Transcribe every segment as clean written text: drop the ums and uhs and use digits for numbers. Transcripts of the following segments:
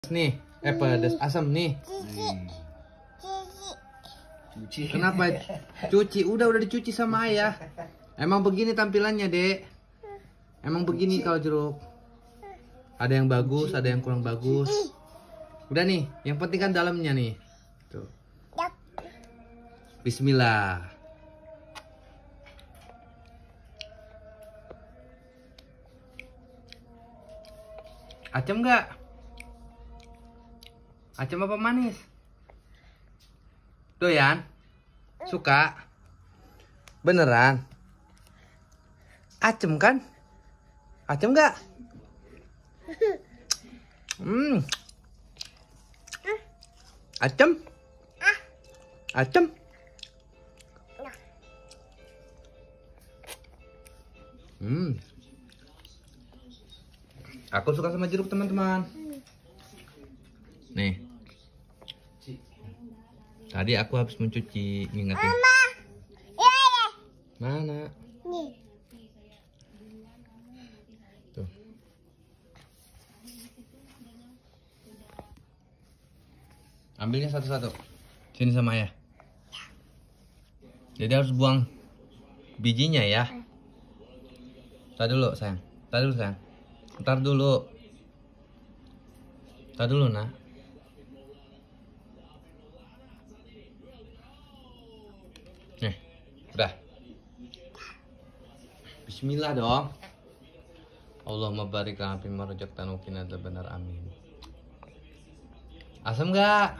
Nih, pedas asam nih. Cuci. Kenapa? Cuci, udah dicuci sama ayah. Emang begini tampilannya, Dek. Emang begini kalau jeruk. Ada yang bagus, ada yang kurang bagus. Udah nih, yang penting kan dalamnya nih. Tuh. Bismillah. Asam nggak? Asam apa manis? Doyan? Suka? Beneran? Asam kan? Asam nggak? Asam? Asam? Aku suka sama jeruk, teman-teman. Nih. Tadi aku habis mencuci, ngingetin. Mama. Ya. Mana? Nih. Tuh. Ambilnya satu-satu. Sini sama ayah. Jadi harus buang bijinya ya. Ntar dulu sayang. Ntar dulu. Nak. Nih, udah. Bismillah dong. Allahumma barik lana fima razaqtana wa qina adzabannar, amin. Asam enggak?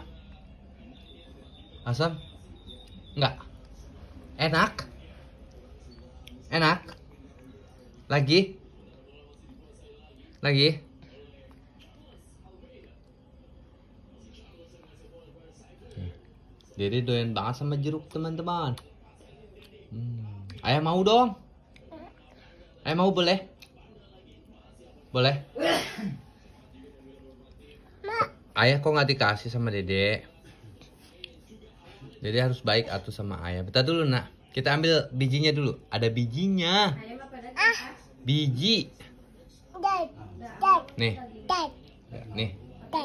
Asam? Enggak. Enak? Enak? Lagi? Dede doyan banget sama jeruk, teman-teman. Ayah mau dong. Ayah mau, boleh? Boleh? Ayah kok nggak dikasih sama Dede? Dede harus baik atuh sama ayah. Bentar dulu, nak. Kita ambil bijinya dulu. Ada bijinya. Biji. Nih. Nih.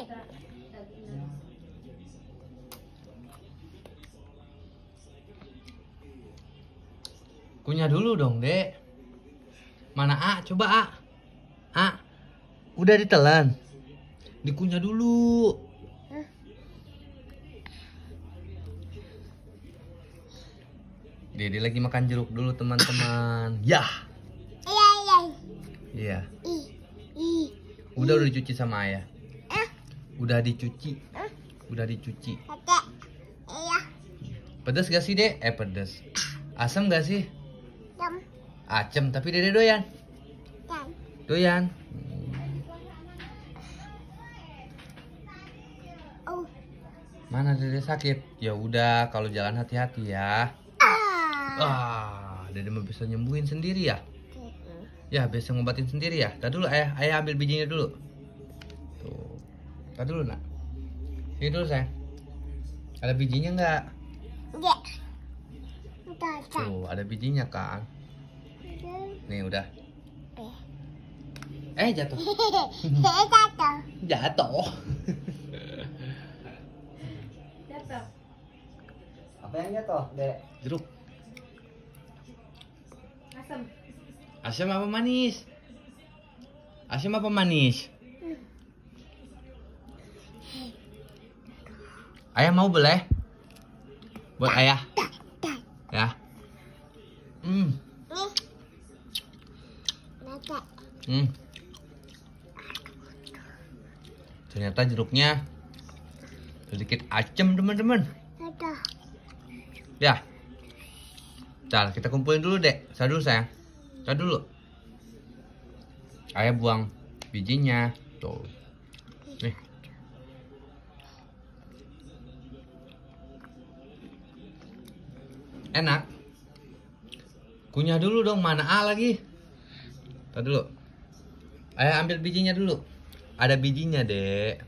Kunyah dulu dong, Dek. Mana A? Coba A. A. Udah ditelan. Dikunyah dulu. Dede lagi makan jeruk dulu, teman-teman. Yah. Iya. Udah dicuci sama ayah. Udah dicuci. Pedas gak sih, Dek? Pedas. Asam gak sih? Asam, tapi Dede doyan. Doyan. Mana Dede sakit? Ya udah, kalau jalan hati-hati ya. Dede mau bisa nyembuhin sendiri ya? Ya, bisa ngobatin sendiri ya. Tadi dulu ayah ambil bijinya dulu. Tuh. Tadi dulu, nak. Ini dulu, sayang. Ada bijinya enggak? Enggak. Tuh, ada bijinya kan? Nih, udah. Jatuh. Jatuh. Apa yang jatuh, Dek? Jeruk. Asam apa manis? Asam apa manis? Ayah mau boleh? Buat ayah. Ya. Ternyata jeruknya sedikit asam, teman-teman. Ya. Ntar kita kumpulin dulu, Dek. Sabar dulu, sayang. Sabar dulu. Ayah buang bijinya. Tuh. Nih. Enak. Kunyah dulu dong, mana A lagi? Sabar dulu. Ayah ambil bijinya dulu. Ada bijinya, Dek.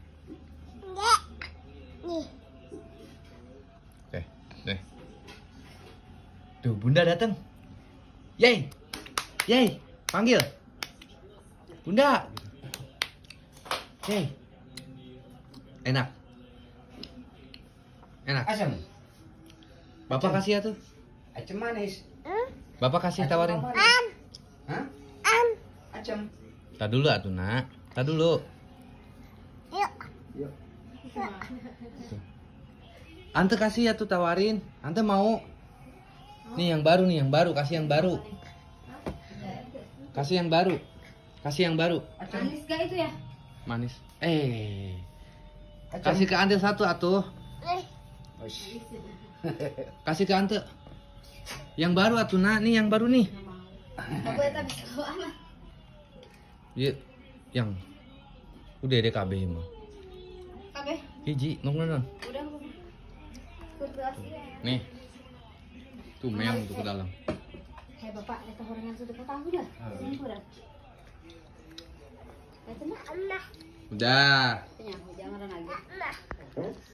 Oke, deh. Tuh, Bunda datang. Yeay. Panggil. Bunda. Yeay. Enak. Enak. Asam. Bapak kasih ya tuh. Asam manis. Bapak kasih tawarin. Hah? Asam. Tak dulu atuh, Nak. Tak dulu. Yuk. Yuk. Ante kasih ya tuh tawarin. Ante mau. Nih yang baru, kasih yang baru. Kasih yang baru. Kasih yang baru. Manis gak itu ya? Manis. Kasih ke Ante satu atuh. Ush. Kasih ke Ante. Yang baru atuh, Nak. Nih yang baru nih. Apa ya tapi kau amat. Iya, yang udah deh KB mah. Kabe, Hiji, non. udah aku. Kurasi ya. Nih. Tuh meong tuh ke dalam. Hei bapak, itu orang yang sudah tahu dah. Sempurna. Itu mah. Udah. Jangan lagi.